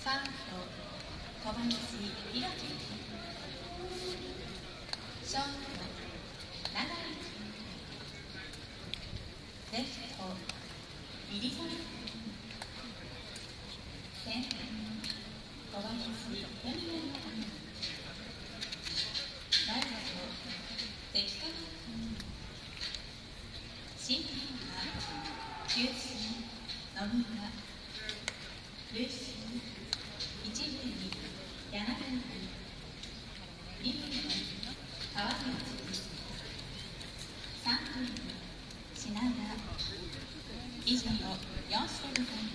ファースト小林弘樹、ショート長井、レフト入澤、センター小林文也、ライト関川、審判は球審野村、塁審一塁に柳田、二塁に川口、三塁に品田。以上4種でございます。